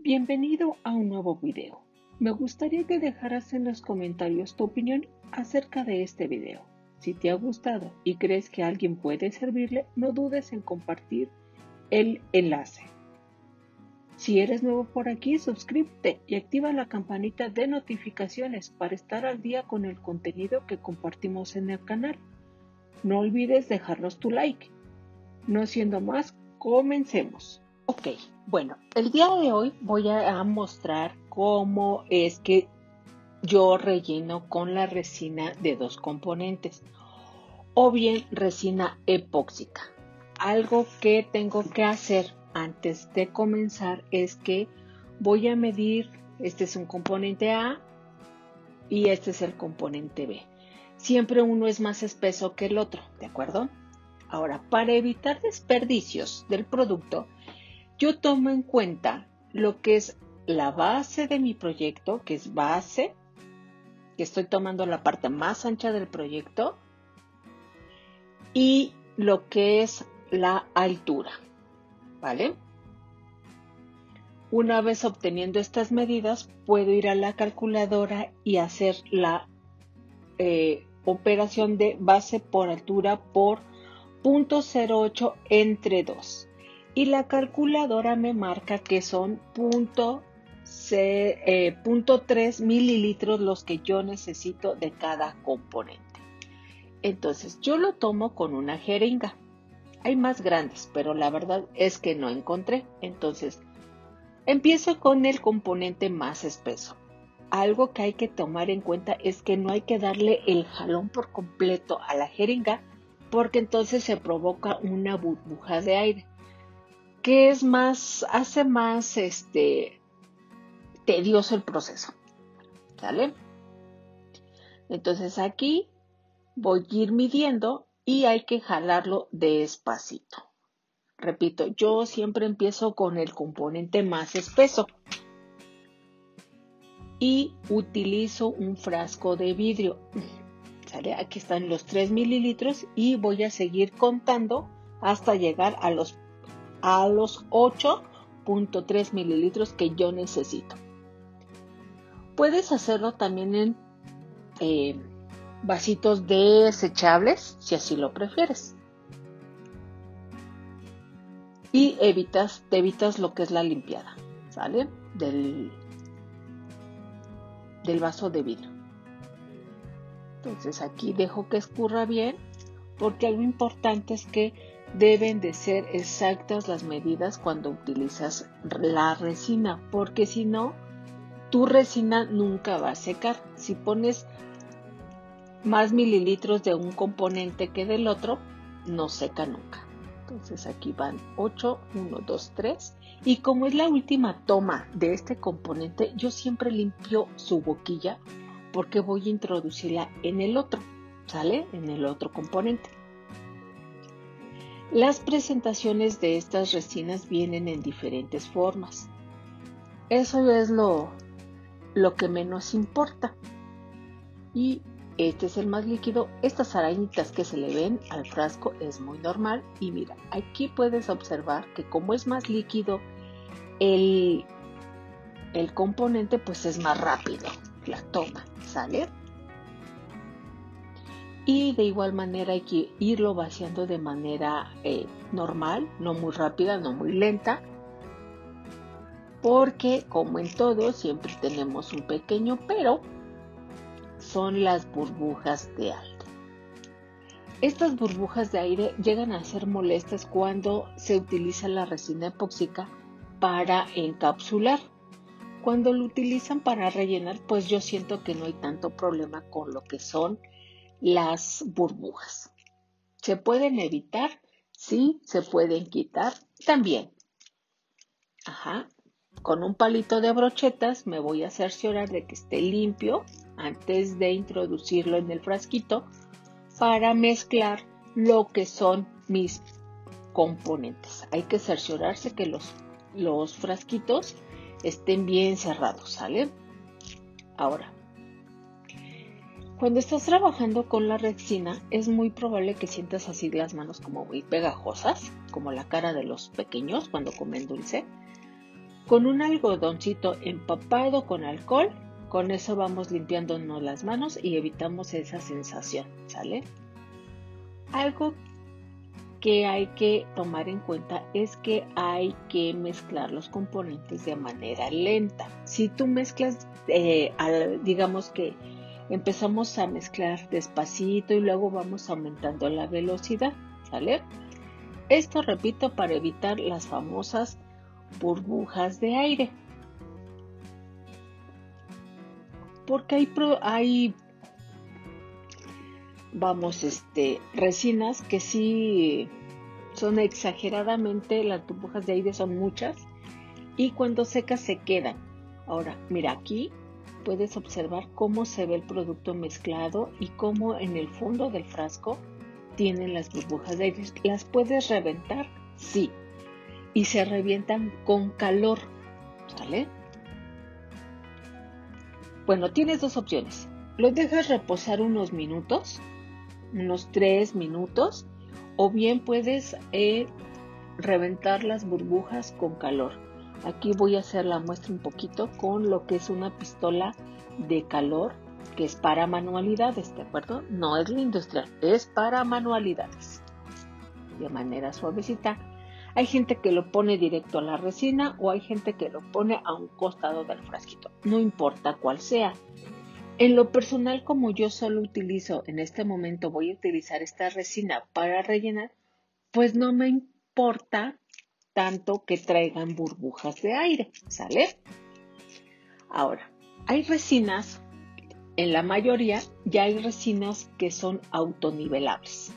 Bienvenido a un nuevo video. Me gustaría que dejaras en los comentarios tu opinión acerca de este video. Si te ha gustado y crees que a alguien puede servirle, no dudes en compartir el enlace. Si eres nuevo por aquí, suscríbete y activa la campanita de notificaciones para estar al día con el contenido que compartimos en el canal. No olvides dejarnos tu like. No siendo más, comencemos. Ok, bueno, el día de hoy voy a mostrar cómo es que yo relleno con la resina de dos componentes o bien resina epóxica. Algo que tengo que hacer antes de comenzar es que voy a medir, este es un componente A y este es el componente B. Siempre uno es más espeso que el otro, ¿de acuerdo? Ahora, para evitar desperdicios del producto, yo tomo en cuenta lo que es la base de mi proyecto, que es base, que estoy tomando la parte más ancha del proyecto, y lo que es la altura, ¿vale? Una vez obteniendo estas medidas, puedo ir a la calculadora y hacer la operación de base por altura por 0.08 entre 2. Y la calculadora me marca que son 0.3 mililitros los que yo necesito de cada componente. Entonces yo lo tomo con una jeringa. Hay más grandes, pero la verdad es que no encontré. Entonces empiezo con el componente más espeso. Algo que hay que tomar en cuenta es que no hay que darle el jalón por completo a la jeringa, porque entonces se provoca una burbuja de aire, que es hace más tedioso el proceso, ¿sale? Entonces aquí voy a ir midiendo y hay que jalarlo despacito. Repito, yo siempre empiezo con el componente más espeso y utilizo un frasco de vidrio. ¿Sale? Aquí están los 3 mililitros y voy a seguir contando hasta llegar a los 8.3 mililitros que yo necesito. Puedes hacerlo también en vasitos desechables, si así lo prefieres. Y te evitas lo que es la limpiada, ¿sale? Del vaso de vidrio. Entonces aquí dejo que escurra bien, porque algo importante es que deben de ser exactas las medidas cuando utilizas la resina, porque si no, tu resina nunca va a secar. Si pones más mililitros de un componente que del otro, no seca nunca. Entonces aquí van 8, 1, 2, 3. Y como es la última toma de este componente, yo siempre limpio su boquilla porque voy a introducirla en el otro, ¿sale? En el otro componente. Las presentaciones de estas resinas vienen en diferentes formas. Eso es lo que menos importa. Y este es el más líquido. Estas arañitas que se le ven al frasco es muy normal. Y mira, aquí puedes observar que como es más líquido el componente, pues es más rápido la toma, ¿sale? Y de igual manera hay que irlo vaciando de manera normal, no muy rápida, no muy lenta, porque como en todo siempre tenemos un pequeño pero, son las burbujas de aire. Estas burbujas de aire llegan a ser molestas cuando se utiliza la resina epóxica para encapsular. Cuando lo utilizan para rellenar, pues yo siento que no hay tanto problema con lo que son las burbujas. ¿Se pueden evitar? Sí, se pueden quitar también. Con un palito de brochetas me voy a cerciorar de que esté limpio antes de introducirlo en el frasquito para mezclar lo que son mis componentes. Hay que cerciorarse que los frasquitos estén bien cerrados, ¿sale? Ahora, cuando estás trabajando con la resina, es muy probable que sientas así las manos como muy pegajosas, como la cara de los pequeños cuando comen dulce. Con un algodoncito empapado con alcohol, con eso vamos limpiándonos las manos y evitamos esa sensación, ¿sale? Algo que hay que tomar en cuenta es que hay que mezclar los componentes de manera lenta. Si tú mezclas, digamos que empezamos a mezclar despacito y luego vamos aumentando la velocidad, ¿sale? Esto, repito, para evitar las famosas burbujas de aire. Porque hay resinas que sí son exageradamente, las burbujas de aire son muchas y cuando secas se quedan. Ahora, mira, aquí puedes observar cómo se ve el producto mezclado y cómo en el fondo del frasco tienen las burbujas de aire. ¿Las puedes reventar? Sí. Y se revientan con calor, ¿sale? Bueno, tienes dos opciones. Lo dejas reposar unos minutos, unos 3 minutos, o bien puedes reventar las burbujas con calor. Aquí voy a hacer la muestra un poquito con lo que es una pistola de calor, que es para manualidades, ¿de acuerdo? No es la industrial, es para manualidades. De manera suavecita. Hay gente que lo pone directo a la resina o hay gente que lo pone a un costado del frasquito. No importa cuál sea. En lo personal, como yo solo utilizo, en este momento voy a utilizar esta resina para rellenar, pues no me importa tanto que traigan burbujas de aire, ¿sale? Ahora, hay resinas, en la mayoría ya hay resinas que son autonivelables.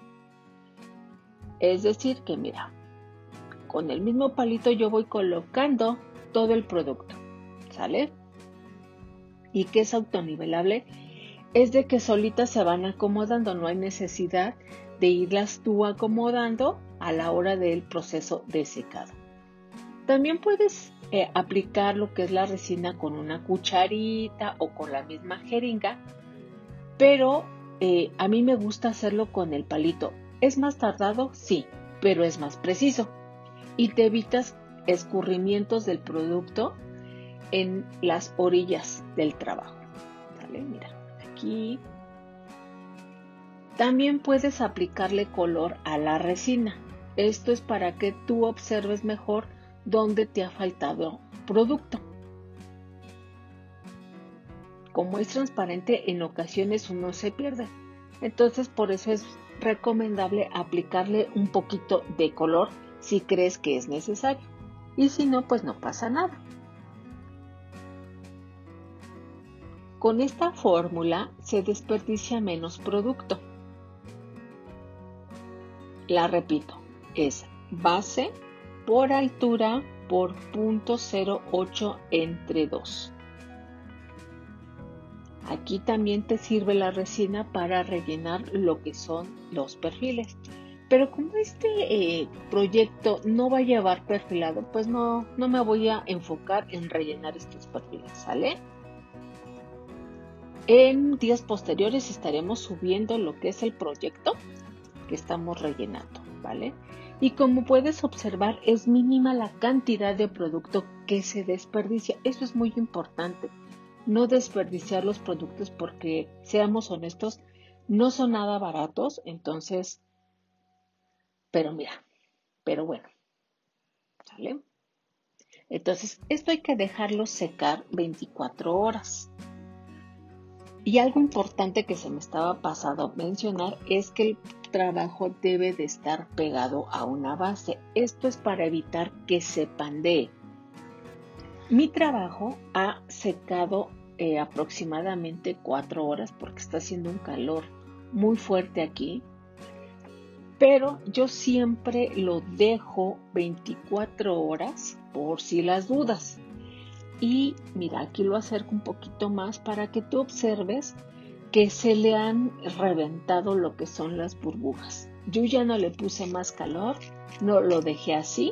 Es decir que mira, con el mismo palito yo voy colocando todo el producto, ¿sale? ¿Y qué es autonivelable? Es de que solitas se van acomodando, no hay necesidad de irlas tú acomodando a la hora del proceso de secado. También puedes aplicar lo que es la resina con una cucharita o con la misma jeringa, pero a mí me gusta hacerlo con el palito. ¿Es más tardado? Sí, pero es más preciso y te evitas escurrimientos del producto en las orillas del trabajo. ¿Vale? Mira, aquí también puedes aplicarle color a la resina. Esto es para que tú observes mejor dónde te ha faltado producto. Como es transparente, en ocasiones uno se pierde. Entonces, por eso es recomendable aplicarle un poquito de color si crees que es necesario. Y si no, pues no pasa nada. Con esta fórmula se desperdicia menos producto. La repito, es base por altura por 0.08 entre 2. Aquí también te sirve la resina para rellenar lo que son los perfiles. Pero como este proyecto no va a llevar perfilado, pues no me voy a enfocar en rellenar estos perfiles, ¿sale? En días posteriores estaremos subiendo lo que es el proyecto que estamos rellenando, ¿vale? Y como puedes observar, es mínima la cantidad de producto que se desperdicia. Eso es muy importante. No desperdiciar los productos porque, seamos honestos, no son nada baratos. Entonces, pero bueno, ¿sale? Entonces, esto hay que dejarlo secar 24 horas. Y algo importante que se me estaba pasando a mencionar es que el trabajo debe de estar pegado a una base. Esto es para evitar que se pandee. Mi trabajo ha secado aproximadamente 4 horas porque está haciendo un calor muy fuerte aquí. Pero yo siempre lo dejo 24 horas por si las dudas. Y mira, aquí lo acerco un poquito más para que tú observes que se le han reventado lo que son las burbujas. Yo ya no le puse más calor, no lo dejé así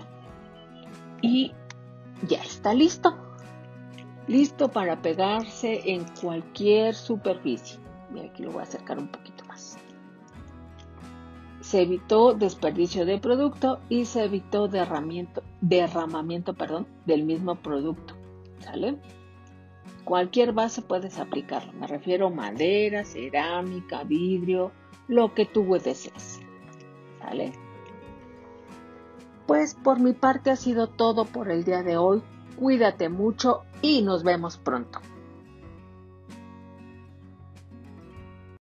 y ya está listo. Listo para pegarse en cualquier superficie. Mira, aquí lo voy a acercar un poquito más. Se evitó desperdicio de producto y se evitó derramamiento del mismo producto, ¿sale? Cualquier base puedes aplicarlo, me refiero a madera, cerámica, vidrio, lo que tú desees, ¿sale? Pues por mi parte ha sido todo por el día de hoy. Cuídate mucho y nos vemos pronto.